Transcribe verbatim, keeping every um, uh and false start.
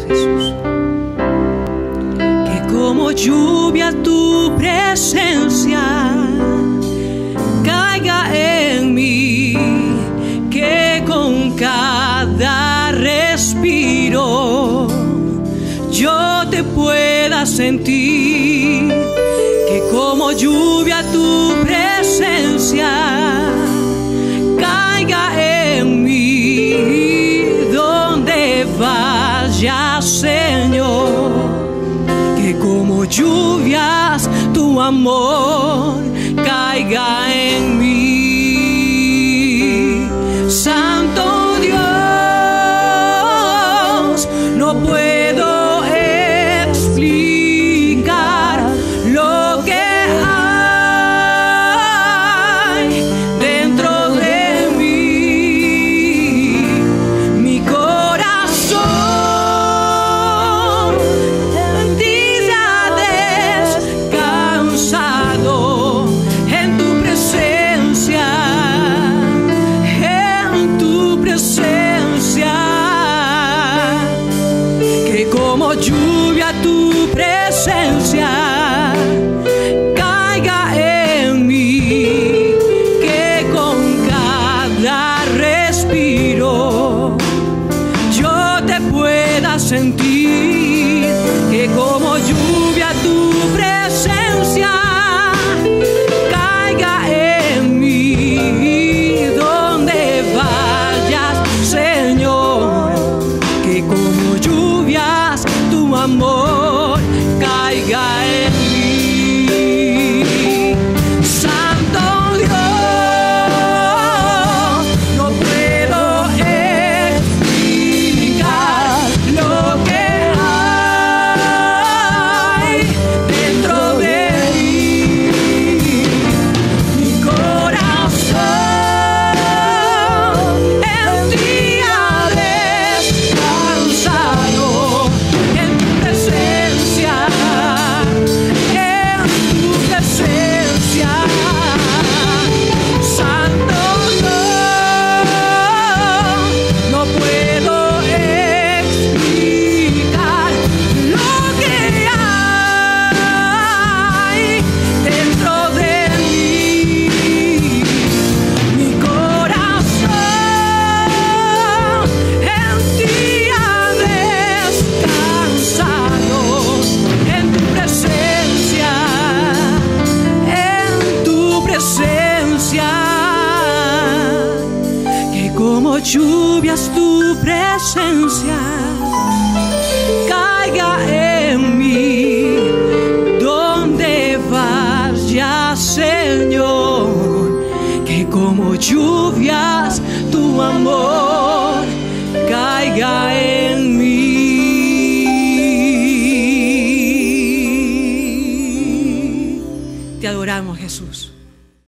Jesús. Que como lluvia tu presencia caiga en mí, que con cada respiro yo te pueda sentir. Que como lluvia tu presencia caiga en mí, donde vaya, Señor. Que como lluvias tu amor caiga en mí. Santo Dios, no puedo explicar lo que hay dentro de mí. Mi corazón en ti se ha descansado, en tu presencia, en tu presencia. Que como lluvia tu presencia caiga en mí, que con cada respiro yo te pueda sentir. Que como lluvia tu presencia caiga en mí, donde vayas, Señor. Que como lluvias tu amor caiga en mí. Santo Dios, no puedo explicar lo que hay dentro de mí. Mi corazón en ti ha descansado, en tu presencia, en tu presencia. Santo Dios, no puedo explicar lo que hay dentro de mí. Mi corazón en ti ha descansado, en tu presencia, en tu presencia. Que como lluvias tu presencia caiga en mí, donde vaya, Señor. Que como lluvias tu amor caiga en mí. Te adoramos, Jesús.